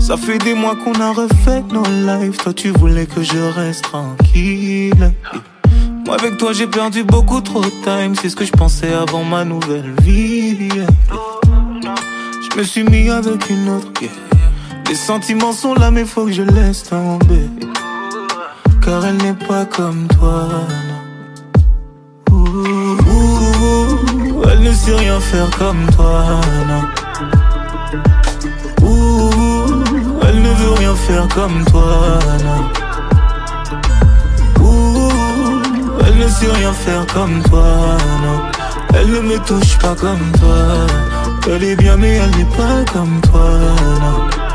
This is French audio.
Ça fait des mois qu'on a refait nos lives. Toi tu voulais que je reste tranquille. Moi avec toi j'ai perdu beaucoup trop de time. C'est ce que je pensais avant ma nouvelle vie. Je me suis mis avec une autre. Les sentiments sont là mais faut que je laisse tomber. Car elle n'est pas comme toi, non. Elle ne sait rien faire comme toi, non. Elle ne veut rien faire comme toi, non. Elle ne sait rien faire comme toi, non. Elle ne me touche pas comme toi. Elle est bien mais elle n'est pas comme toi, non.